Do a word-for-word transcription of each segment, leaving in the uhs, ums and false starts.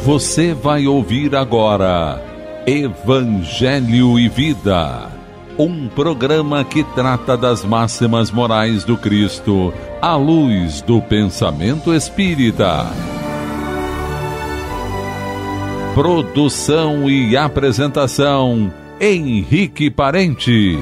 Você vai ouvir agora Evangelho e Vida, um programa que trata das máximas morais do Cristo à luz do pensamento espírita. Produção e apresentação, Henrique Parente.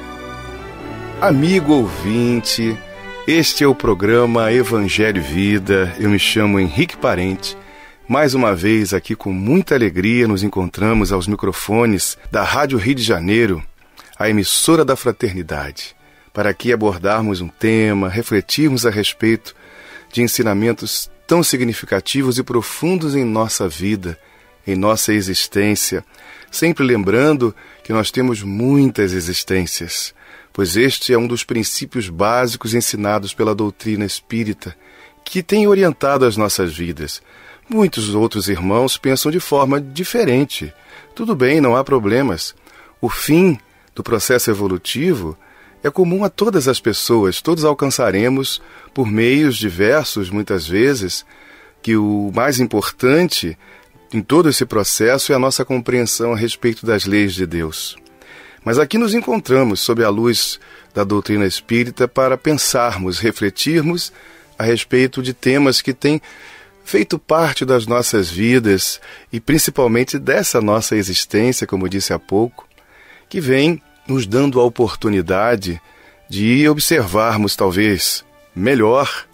Amigo ouvinte, este é o programa Evangelho e Vida. Eu me chamo Henrique Parente. Mais uma vez aqui com muita alegria nos encontramos aos microfones da Rádio Rio de Janeiro, a emissora da fraternidade, para aqui abordarmos um tema, refletirmos a respeito de ensinamentos tão significativos e profundos em nossa vida, em nossa existência, sempre lembrando que nós temos muitas existências, pois este é um dos princípios básicos ensinados pela doutrina espírita, que tem orientado as nossas vidas. Muitos outros irmãos pensam de forma diferente. Tudo bem, não há problemas. O fim do processo evolutivo é comum a todas as pessoas. Todos alcançaremos por meios diversos, muitas vezes, que o mais importante em todo esse processo é a nossa compreensão a respeito das leis de Deus. Mas aqui nos encontramos sob a luz da doutrina espírita para pensarmos, refletirmos a respeito de temas que têm feito parte das nossas vidas e principalmente dessa nossa existência, como disse há pouco, que vem nos dando a oportunidade de observarmos talvez melhor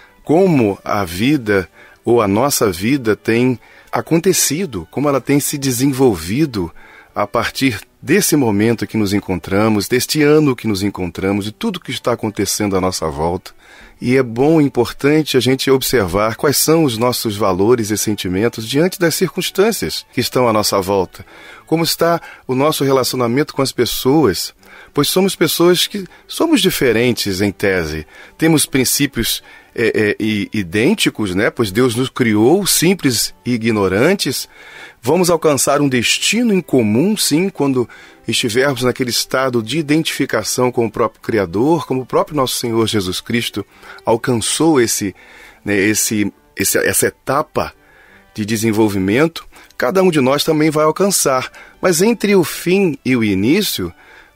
como a vida ou a nossa vida tem acontecido, como ela tem se desenvolvido a partir desse momento que nos encontramos, deste ano que nos encontramos, de tudo que está acontecendo à nossa volta. E é bom e importante a gente observar quais são os nossos valores e sentimentos diante das circunstâncias que estão à nossa volta. Como está o nosso relacionamento com as pessoas, pois somos pessoas que somos diferentes em tese. Temos princípios é, é, idênticos, né? Pois Deus nos criou simples e ignorantes. Vamos alcançar um destino em comum, sim, quando estivermos naquele estado de identificação com o próprio Criador, como o próprio nosso Senhor Jesus Cristo alcançou esse, né, esse, esse, essa etapa de desenvolvimento, cada um de nós também vai alcançar. Mas entre o fim e o início,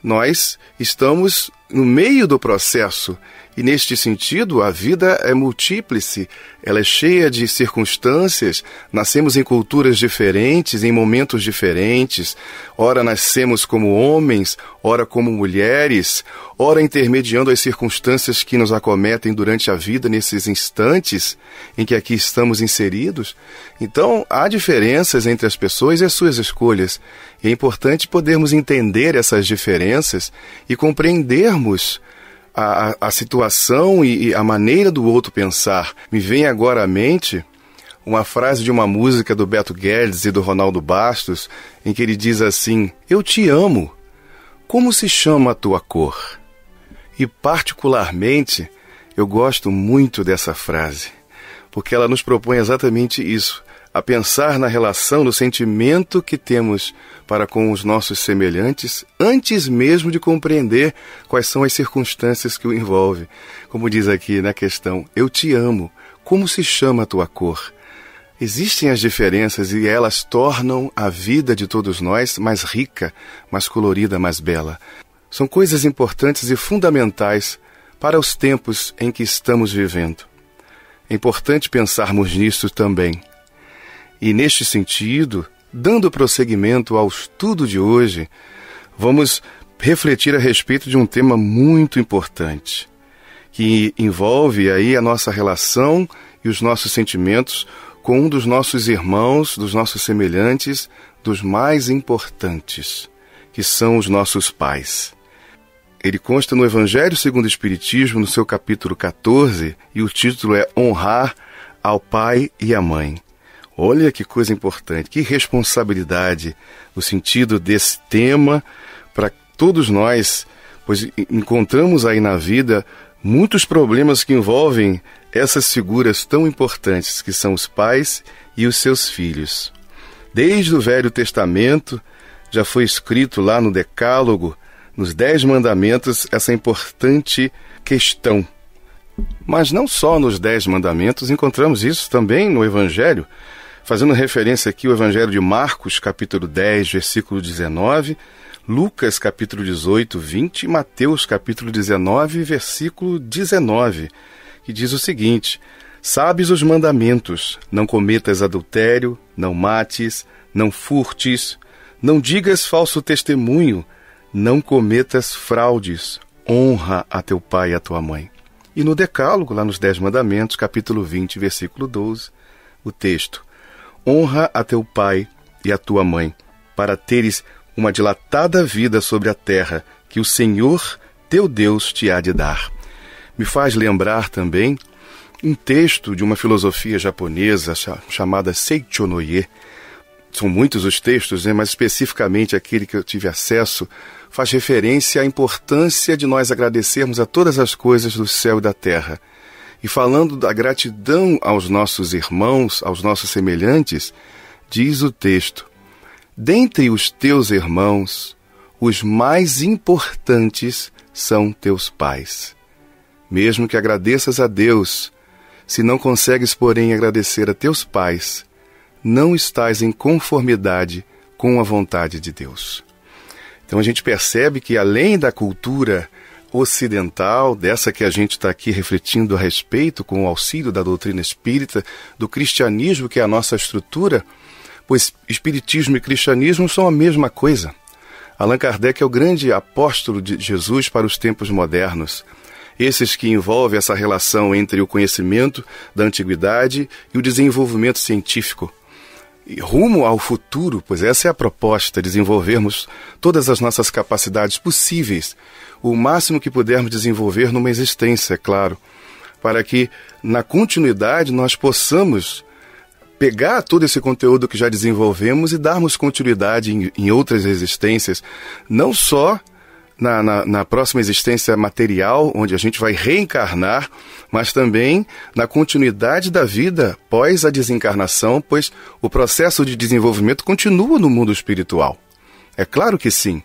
nós estamos no meio do processo. E neste sentido, a vida é múltiplice, ela é cheia de circunstâncias, nascemos em culturas diferentes, em momentos diferentes, ora nascemos como homens, ora como mulheres, ora intermediando as circunstâncias que nos acometem durante a vida, nesses instantes em que aqui estamos inseridos. Então, há diferenças entre as pessoas e as suas escolhas. E é importante podermos entender essas diferenças e compreendermos A, a, a situação e, e a maneira do outro pensar. Me vem agora à mente uma frase de uma música do Beto Guedes e do Ronaldo Bastos, em que ele diz assim: eu te amo, como se chama a tua cor? E particularmente eu gosto muito dessa frase, porque ela nos propõe exatamente isso, a pensar na relação, no sentimento que temos para com os nossos semelhantes, antes mesmo de compreender quais são as circunstâncias que o envolvem. Como diz aqui na questão, eu te amo, como se chama a tua cor? Existem as diferenças e elas tornam a vida de todos nós mais rica, mais colorida, mais bela. São coisas importantes e fundamentais para os tempos em que estamos vivendo. É importante pensarmos nisso também. E neste sentido, dando prosseguimento ao estudo de hoje, vamos refletir a respeito de um tema muito importante, que envolve aí a nossa relação e os nossos sentimentos com um dos nossos irmãos, dos nossos semelhantes, dos mais importantes, que são os nossos pais. Ele consta no Evangelho segundo o Espiritismo, no seu capítulo catorze, e o título é Honrar ao Pai e à Mãe. Olha que coisa importante, que responsabilidade no sentido desse tema para todos nós, pois encontramos aí na vida muitos problemas que envolvem essas figuras tão importantes que são os pais e os seus filhos. Desde o Velho Testamento já foi escrito lá no Decálogo, nos Dez Mandamentos, essa importante questão. Mas não só nos Dez Mandamentos, encontramos isso também no Evangelho. fazendo referência aqui ao Evangelho de Marcos, capítulo dez, versículo dezenove, Lucas, capítulo dezoito, vinte, e Mateus, capítulo dezenove, versículo dezenove, que diz o seguinte: sabes os mandamentos, não cometas adultério, não mates, não furtes, não digas falso testemunho, não cometas fraudes, honra a teu pai e a tua mãe. E no Decálogo, lá nos Dez Mandamentos, capítulo vinte, versículo doze, o texto: honra a teu pai e a tua mãe, para teres uma dilatada vida sobre a terra, que o Senhor teu Deus te há de dar. Me faz lembrar também um texto de uma filosofia japonesa chamada Seicho no Ie. São muitos os textos, né? Mas especificamente aquele que eu tive acesso faz referência à importância de nós agradecermos a todas as coisas do céu e da terra. E falando da gratidão aos nossos irmãos, aos nossos semelhantes, diz o texto: dentre os teus irmãos, os mais importantes são teus pais. Mesmo que agradeças a Deus, se não consegues, porém, agradecer a teus pais, não estás em conformidade com a vontade de Deus. Então a gente percebe que, além da cultura ocidental, dessa que a gente está aqui refletindo a respeito, com o auxílio da doutrina espírita, do cristianismo, que é a nossa estrutura, pois espiritismo e cristianismo são a mesma coisa. Allan Kardec é o grande apóstolo de Jesus para os tempos modernos. Esses que envolvem essa relação entre o conhecimento da antiguidade e o desenvolvimento científico. E rumo ao futuro, pois essa é a proposta, desenvolvermos todas as nossas capacidades possíveis, o máximo que pudermos desenvolver numa existência, é claro, para que na continuidade nós possamos pegar todo esse conteúdo que já desenvolvemos e darmos continuidade em, em outras existências, não só na, na, na próxima existência material, onde a gente vai reencarnar, mas também na continuidade da vida pós a desencarnação, pois o processo de desenvolvimento continua no mundo espiritual. É claro que sim,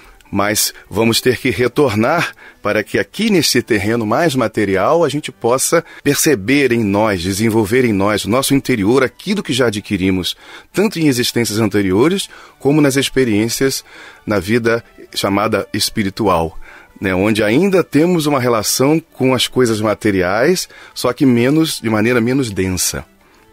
mas vamos ter que retornar para que aqui nesse terreno mais material a gente possa perceber em nós, desenvolver em nós, no nosso interior, aquilo que já adquirimos, tanto em existências anteriores, como nas experiências na vida chamada espiritual, né, onde ainda temos uma relação com as coisas materiais, só que menos, de maneira menos densa.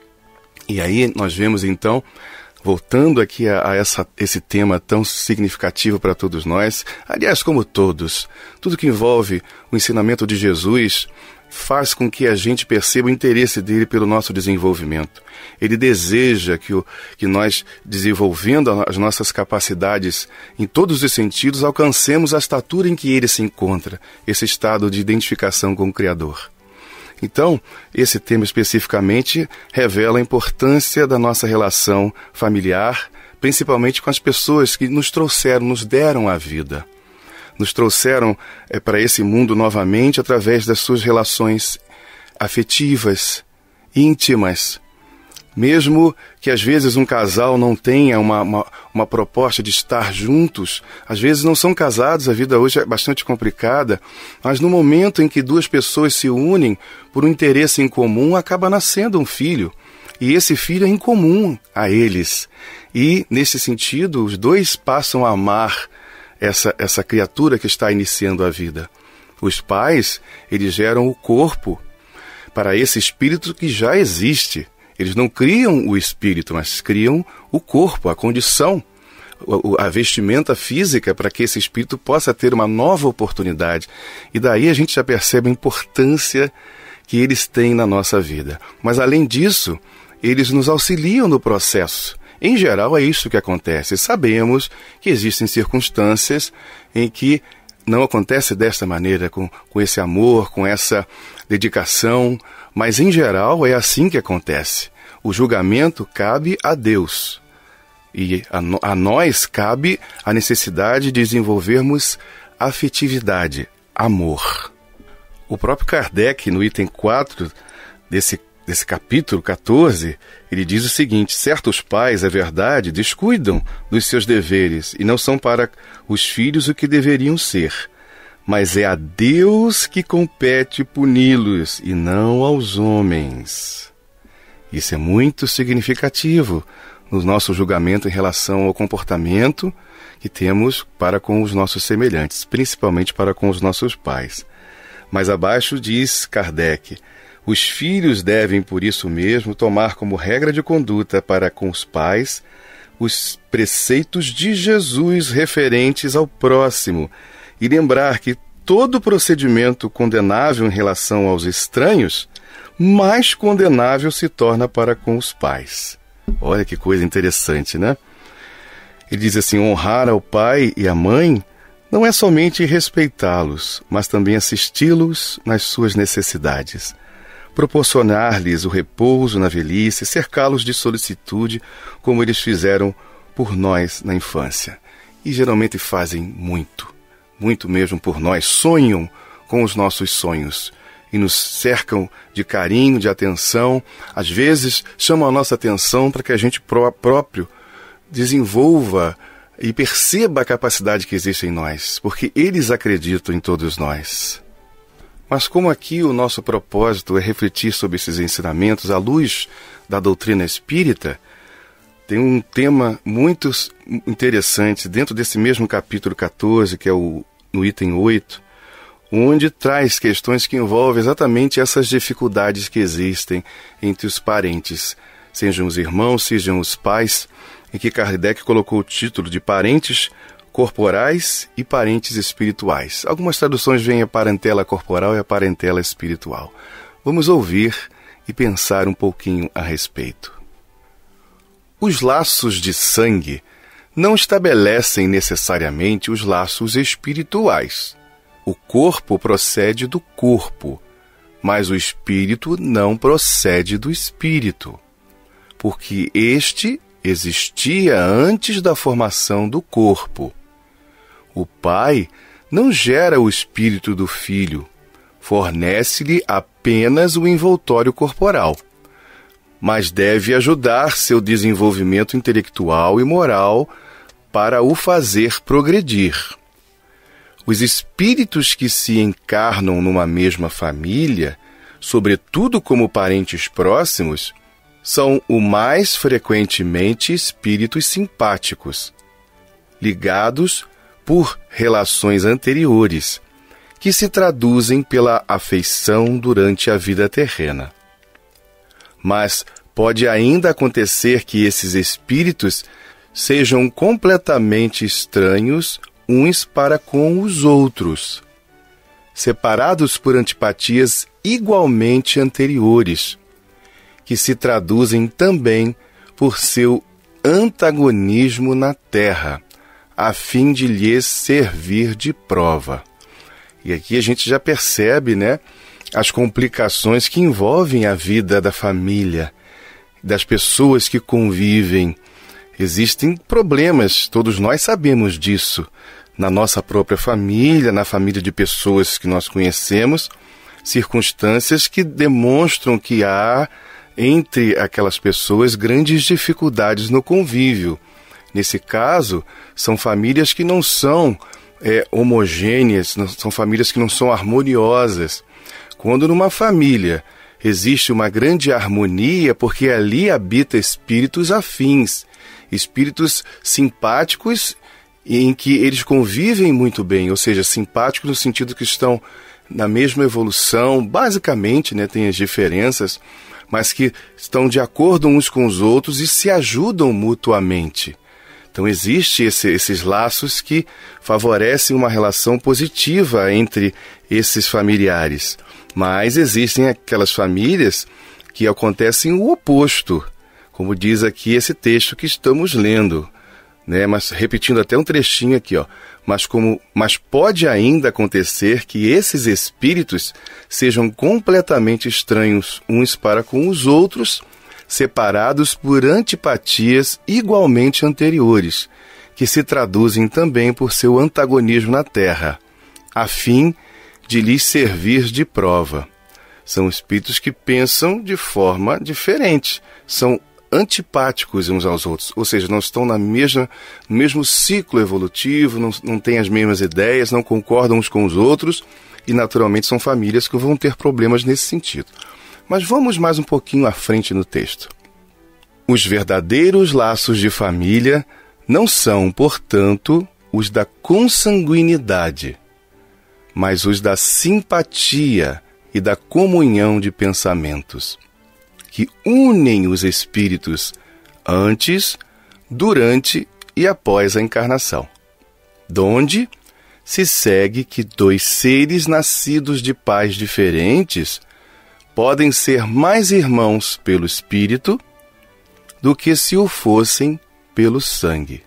E aí nós vemos então, voltando aqui a, a essa, esse tema tão significativo para todos nós, aliás, como todos, tudo que envolve o ensinamento de Jesus faz com que a gente perceba o interesse dele pelo nosso desenvolvimento. Ele deseja que, o, que nós, desenvolvendo as nossas capacidades em todos os sentidos, alcancemos a estatura em que ele se encontra, esse estado de identificação com o Criador. Então, esse tema especificamente revela a importância da nossa relação familiar, principalmente com as pessoas que nos trouxeram, nos deram a vida. Nos trouxeram é, para esse mundo novamente através das suas relações afetivas, íntimas. Mesmo que às vezes um casal não tenha uma, uma, uma proposta de estar juntos, às vezes não são casados, a vida hoje é bastante complicada, mas no momento em que duas pessoas se unem por um interesse em comum, acaba nascendo um filho. E esse filho é incomum a eles. E, nesse sentido, os dois passam a amar essa, essa criatura que está iniciando a vida. Os pais, eles geram o corpo para esse espírito que já existe. Eles não criam o espírito, mas criam o corpo, a condição, a vestimenta física para que esse espírito possa ter uma nova oportunidade. E daí a gente já percebe a importância que eles têm na nossa vida. Mas além disso, eles nos auxiliam no processo. Em geral é isso que acontece. Sabemos que existem circunstâncias em que não acontece desta maneira, com, com esse amor, com essa dedicação, mas em geral é assim que acontece. O julgamento cabe a Deus e a, a nós cabe a necessidade de desenvolvermos afetividade, amor. O próprio Kardec, no item quatro desse, desse capítulo catorze, ele diz o seguinte: certos pais, é verdade, descuidam dos seus deveres e não são para os filhos o que deveriam ser, mas é a Deus que compete puni-los e não aos homens. Isso é muito significativo no nosso julgamento em relação ao comportamento que temos para com os nossos semelhantes, principalmente para com os nossos pais. Mais abaixo diz Kardec: os filhos devem, por isso mesmo, tomar como regra de conduta para com os pais os preceitos de Jesus referentes ao próximo e lembrar que todo procedimento condenável em relação aos estranhos, mais condenável se torna para com os pais. Olha que coisa interessante, né? Ele diz assim: honrar ao pai e à mãe não é somente respeitá-los, mas também assisti-los nas suas necessidades, proporcionar-lhes o repouso na velhice, cercá-los de solicitude, como eles fizeram por nós na infância. E geralmente fazem muito, muito mesmo por nós, sonham com os nossos sonhos e nos cercam de carinho, de atenção. Às vezes chamam a nossa atenção para que a gente pró- próprio desenvolva e perceba a capacidade que existe em nós, porque eles acreditam em todos nós. Mas como aqui o nosso propósito é refletir sobre esses ensinamentos à luz da doutrina espírita, tem um tema muito interessante dentro desse mesmo capítulo catorze, que é o, no item oito, onde traz questões que envolvem exatamente essas dificuldades que existem entre os parentes, sejam os irmãos, sejam os pais, em que Kardec colocou o título de parentes corporais e parentes espirituais. Algumas traduções veem a parentela corporal e a parentela espiritual. Vamos ouvir e pensar um pouquinho a respeito. Os laços de sangue não estabelecem necessariamente os laços espirituais. O corpo procede do corpo, mas o espírito não procede do espírito, porque este existia antes da formação do corpo. O pai não gera o espírito do filho, fornece-lhe apenas o envoltório corporal, mas deve ajudar seu desenvolvimento intelectual e moral para o fazer progredir. Os espíritos que se encarnam numa mesma família, sobretudo como parentes próximos, são o mais frequentemente espíritos simpáticos, ligados por relações anteriores, que se traduzem pela afeição durante a vida terrena. Mas pode ainda acontecer que esses espíritos sejam completamente estranhos uns para com os outros, separados por antipatias igualmente anteriores, que se traduzem também por seu antagonismo na terra, a fim de lhes servir de prova. E aqui a gente já percebe, né, as complicações que envolvem a vida da família, das pessoas que convivem. Existem problemas, todos nós sabemos disso, na nossa própria família, na família de pessoas que nós conhecemos, circunstâncias que demonstram que há entre aquelas pessoas grandes dificuldades no convívio. Nesse caso, são famílias que não são é, homogêneas, não, são famílias que não são harmoniosas. Quando numa família existe uma grande harmonia, porque ali habita espíritos afins, espíritos simpáticos em que eles convivem muito bem, ou seja, simpáticos no sentido que estão na mesma evolução, basicamente, né, tem as diferenças, mas que estão de acordo uns com os outros e se ajudam mutuamente. Então existem esse, esses laços que favorecem uma relação positiva entre esses familiares. Mas existem aquelas famílias que acontecem o oposto, como diz aqui esse texto que estamos lendo, né? Mas repetindo até um trechinho aqui, ó. Mas, como, mas pode ainda acontecer que esses espíritos sejam completamente estranhos uns para com os outros, separados por antipatias igualmente anteriores, que se traduzem também por seu antagonismo na terra, a fim de lhes servir de prova. São espíritos que pensam de forma diferente, são antipáticos uns aos outros, ou seja, não estão na mesma, no mesmo ciclo evolutivo, não, não têm as mesmas ideias, não concordam uns com os outros, e naturalmente são famílias que vão ter problemas nesse sentido. Mas vamos mais um pouquinho à frente no texto. Os verdadeiros laços de família não são, portanto, os da consanguinidade, mas os da simpatia e da comunhão de pensamentos, que unem os espíritos antes, durante e após a encarnação, donde se segue que dois seres nascidos de pais diferentes podem ser mais irmãos pelo espírito do que se o fossem pelo sangue.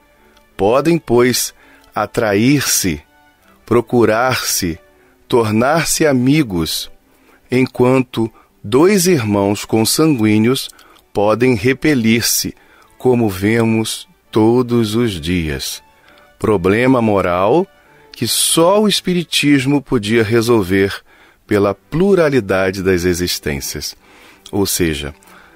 Podem, pois, atrair-se, procurar-se, tornar-se amigos, enquanto dois irmãos consanguíneos podem repelir-se, como vemos todos os dias. Problema moral que só o Espiritismo podia resolver pela pluralidade das existências. Ou seja,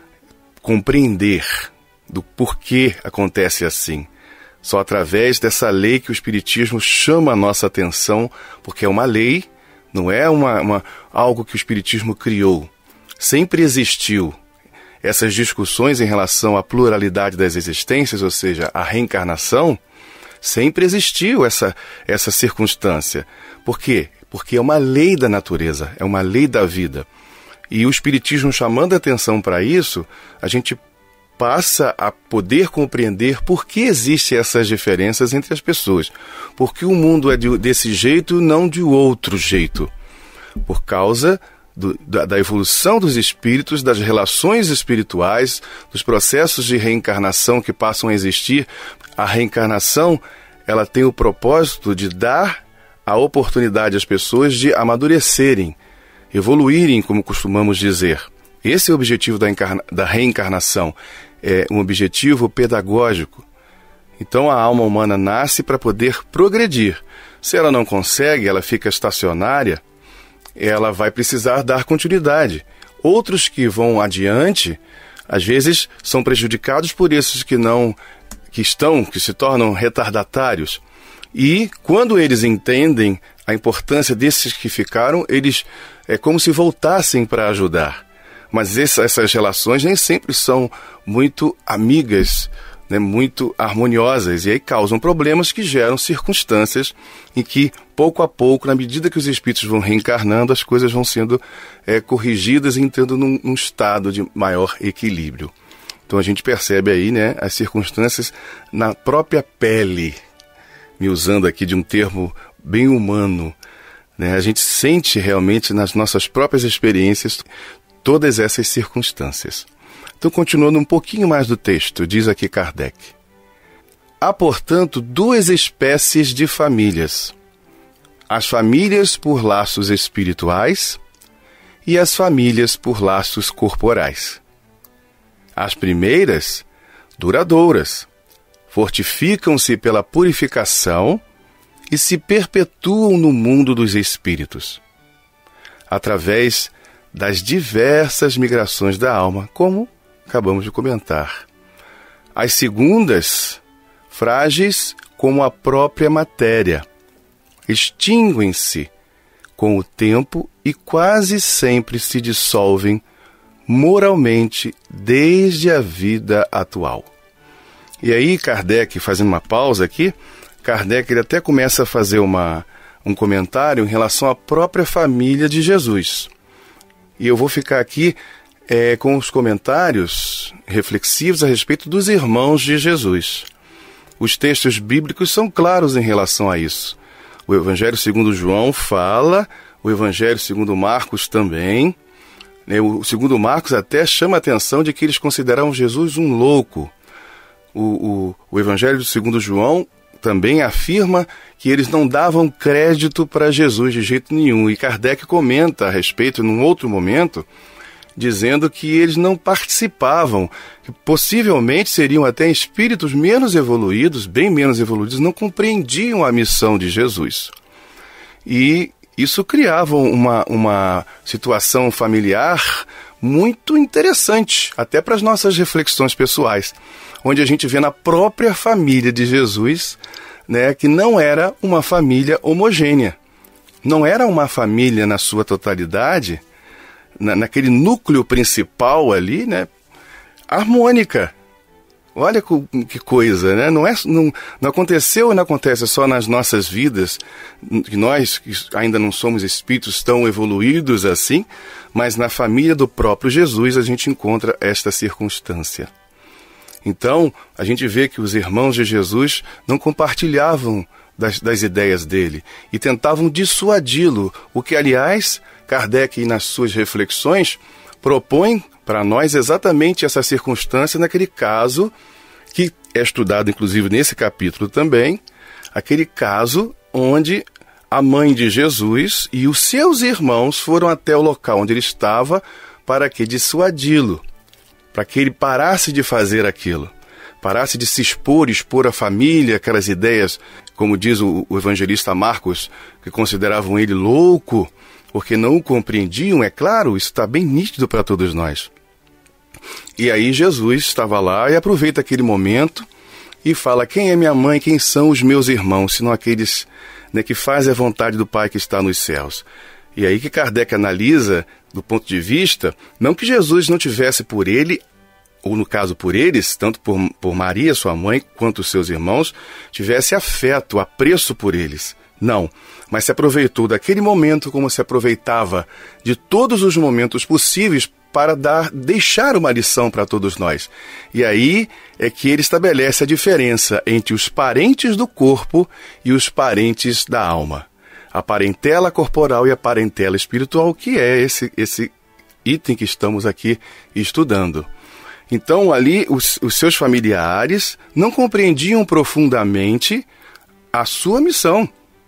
compreender do porquê acontece assim. Só através dessa lei que o Espiritismo chama a nossa atenção, porque é uma lei, não é uma, uma, algo que o Espiritismo criou. Sempre existiu. Essas discussões em relação à pluralidade das existências, ou seja, a reencarnação, sempre existiu essa, essa circunstância. Por quê? Porque é uma lei da natureza, é uma lei da vida. E o Espiritismo chamando a atenção para isso, a gente passa a poder compreender por que existem essas diferenças entre as pessoas. Porque o mundo é de, desse jeito, não de outro jeito. Por causa do, da, da evolução dos espíritos, das relações espirituais, dos processos de reencarnação que passam a existir. A reencarnação, ela tem o propósito de dar a oportunidade às pessoas de amadurecerem, evoluírem, como costumamos dizer. Esse é o objetivo da, encarna- da reencarnação, é um objetivo pedagógico. Então a alma humana nasce para poder progredir. Se ela não consegue, ela fica estacionária, ela vai precisar dar continuidade. Outros que vão adiante, às vezes são prejudicados por esses que não, que estão, que se tornam retardatários. E quando eles entendem a importância desses que ficaram, eles é como se voltassem para ajudar. Mas essa, essas relações nem sempre são muito amigas, né, muito harmoniosas, e aí causam problemas que geram circunstâncias em que, pouco a pouco, na medida que os espíritos vão reencarnando, as coisas vão sendo é, corrigidas e entrando num, num estado de maior equilíbrio. Então a gente percebe aí, né, as circunstâncias na própria pele, me usando aqui de um termo bem humano, né? A gente sente realmente nas nossas próprias experiências todas essas circunstâncias. Então, continuando um pouquinho mais do texto, diz aqui Kardec: há, portanto, duas espécies de famílias: as famílias por laços espirituais e as famílias por laços corporais. As primeiras, duradouras, fortificam-se pela purificação e se perpetuam no mundo dos espíritos, através das diversas migrações da alma, como acabamos de comentar. As segundas, frágeis como a própria matéria, extinguem-se com o tempo e quase sempre se dissolvem moralmente desde a vida atual. E aí Kardec, fazendo uma pausa aqui, Kardec ele até começa a fazer uma, um comentário em relação à própria família de Jesus. E eu vou ficar aqui é, com os comentários reflexivos a respeito dos irmãos de Jesus. Os textos bíblicos são claros em relação a isso. O Evangelho segundo João fala, o Evangelho segundo Marcos também. O segundo Marcos até chama a atenção de que eles consideravam Jesus um louco. O, o, o Evangelho segundo João também afirma que eles não davam crédito para Jesus de jeito nenhum. E Kardec comenta a respeito, num outro momento, dizendo que eles não participavam, que possivelmente seriam até espíritos menos evoluídos, bem menos evoluídos, não compreendiam a missão de Jesus. E isso criava uma, uma situação familiar muito interessante, até para as nossas reflexões pessoais, onde a gente vê na própria família de Jesus, né, que não era uma família homogênea. Não era uma família na sua totalidade na, naquele núcleo principal ali, né, harmônica. Olha que coisa, né? Não, é, não, não aconteceu e não acontece só nas nossas vidas, que nós que ainda não somos espíritos tão evoluídos assim, mas na família do próprio Jesus a gente encontra esta circunstância. Então, a gente vê que os irmãos de Jesus não compartilhavam das, das ideias dele e tentavam dissuadi-lo, o que, aliás, Kardec, nas suas reflexões, propõe para nós exatamente essa circunstância naquele caso que é estudado inclusive nesse capítulo também, aquele caso onde a mãe de Jesus e os seus irmãos foram até o local onde ele estava para que dissuadi-lo, para que ele parasse de fazer aquilo, parasse de se expor, expor a família, aquelas ideias, como diz o, o evangelista Marcos, que consideravam ele louco, porque não o compreendiam, é claro, isso está bem nítido para todos nós. E aí Jesus estava lá e aproveita aquele momento e fala: quem é minha mãe, quem são os meus irmãos, senão aqueles, né, que fazem a vontade do Pai que está nos céus. E aí que Kardec analisa, do ponto de vista, não que Jesus não tivesse por ele, ou no caso por eles, tanto por, por Maria, sua mãe, quanto os seus irmãos, tivesse afeto, apreço por eles. Não, mas se aproveitou daquele momento como se aproveitava de todos os momentos possíveis para dar, deixar uma lição para todos nós. E aí é que ele estabelece a diferença entre os parentes do corpo e os parentes da alma. A parentela corporal e a parentela espiritual, que é esse, esse item que estamos aqui estudando. Então, ali, os, os seus familiares não compreendiam profundamente a sua missão.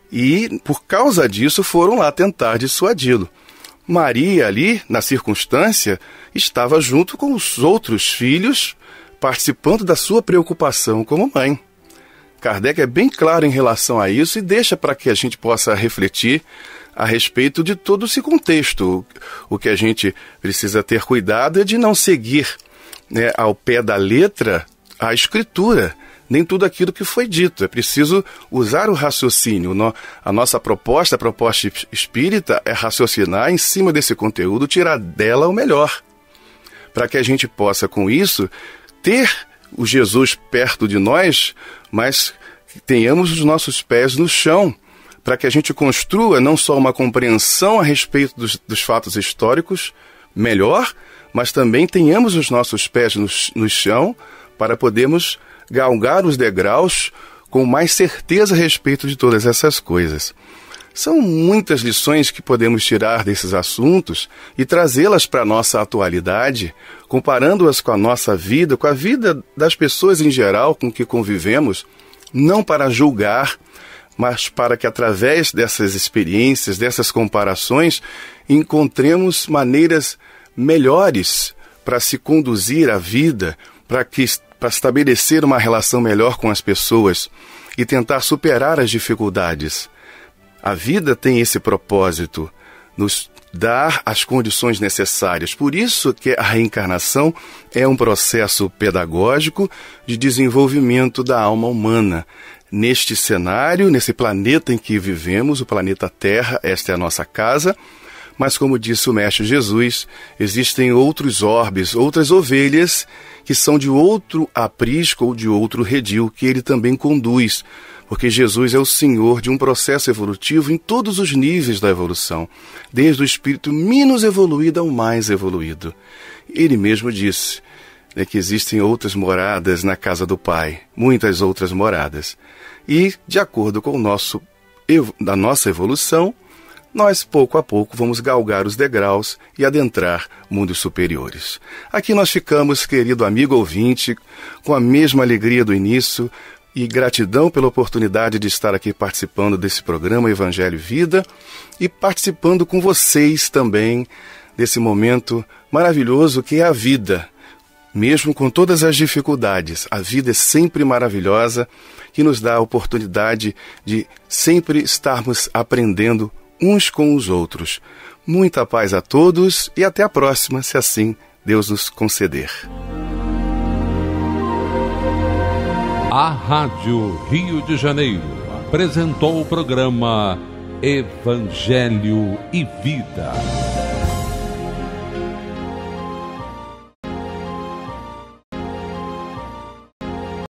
E, por causa disso, foram lá tentar dissuadi-lo. Maria, ali, na circunstância, estava junto com os outros filhos, participando da sua preocupação como mãe. Kardec é bem claro em relação a isso e deixa para que a gente possa refletir a respeito de todo esse contexto. O que a gente precisa ter cuidado é de não seguir, né, ao pé da letra a Escritura, nem tudo aquilo que foi dito. É preciso usar o raciocínio. A nossa proposta, a proposta espírita, é raciocinar em cima desse conteúdo, tirar dela o melhor, para que a gente possa, com isso, ter o Jesus perto de nós, mas tenhamos os nossos pés no chão, para que a gente construa não só uma compreensão a respeito dos, dos fatos históricos melhor, mas também tenhamos os nossos pés no, no chão para podermos galgar os degraus com mais certeza a respeito de todas essas coisas. São muitas lições que podemos tirar desses assuntos e trazê-las para a nossa atualidade, comparando-as com a nossa vida, com a vida das pessoas em geral com que convivemos, não para julgar, mas para que através dessas experiências, dessas comparações, encontremos maneiras melhores para se conduzir a vida, para que para estabelecer uma relação melhor com as pessoas e tentar superar as dificuldades. A vida tem esse propósito, nos dar as condições necessárias. Por isso que a reencarnação é um processo pedagógico de desenvolvimento da alma humana. Neste cenário, nesse planeta em que vivemos, o planeta Terra, esta é a nossa casa, mas como disse o Mestre Jesus, existem outros orbes, outras ovelhas que são de outro aprisco ou de outro redil, que ele também conduz, porque Jesus é o Senhor de um processo evolutivo em todos os níveis da evolução, desde o espírito menos evoluído ao mais evoluído. Ele mesmo disse, né, que existem outras moradas na casa do Pai, muitas outras moradas. E, de acordo com o nosso, da nossa evolução, nós, pouco a pouco, vamos galgar os degraus e adentrar mundos superiores. Aqui nós ficamos, querido amigo ouvinte, com a mesma alegria do início e gratidão pela oportunidade de estar aqui participando desse programa Evangelho e Vida e participando com vocês também desse momento maravilhoso que é a vida. Mesmo com todas as dificuldades, a vida é sempre maravilhosa, que nos dá a oportunidade de sempre estarmos aprendendo uns com os outros. Muita paz a todos e até a próxima, se assim Deus nos conceder. A Rádio Rio de Janeiro apresentou o programa Evangelho e Vida.